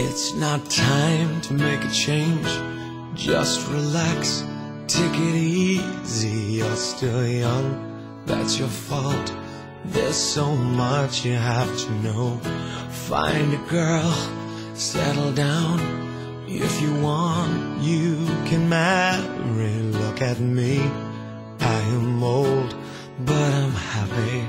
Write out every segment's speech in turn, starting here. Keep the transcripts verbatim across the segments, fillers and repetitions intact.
It's not time to make a change. Just relax, take it easy. You're still young, that's your fault. There's so much you have to know. Find a girl, settle down. If you want, you can marry. Look at me, I am old, but I'm happy.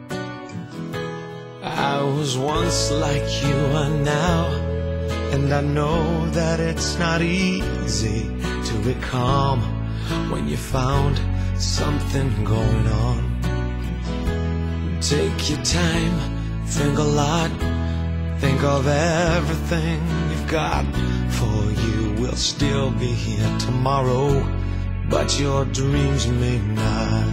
I was once like you are now, and I know that it's not easy to be calm when you found something going on. Take your time, think a lot, think of everything you've got. For you will still be here tomorrow, but your dreams may not.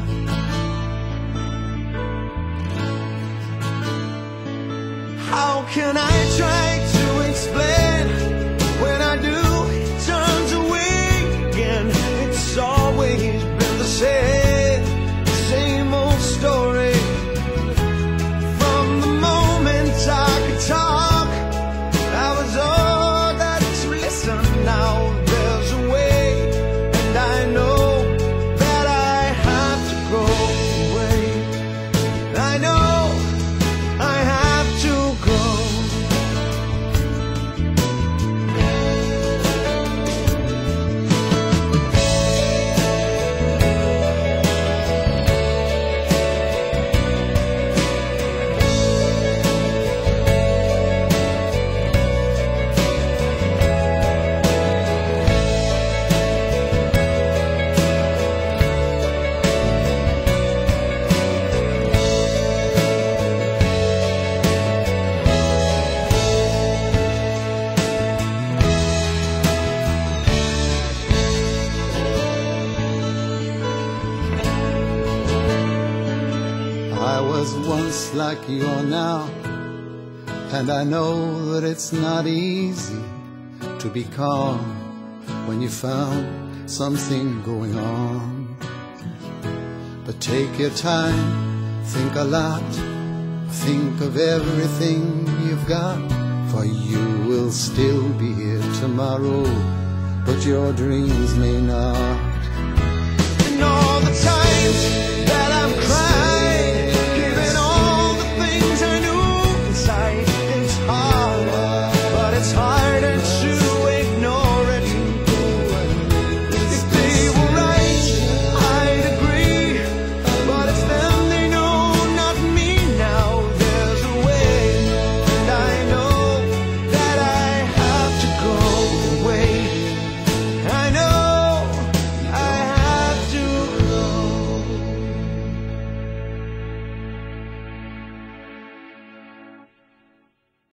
How can I try to explain? When I do, it turns away again. It's always been the same, same old story. From the moment I could talk, I was all that to listen. Now there's a way, and I know that I have to go away. I know I have to go. I was once like you are now, and I know that it's not easy to be calm when you found something going on. But take your time, think a lot, think of everything you've got. For you will still be here tomorrow, but your dreams may not. And all the times that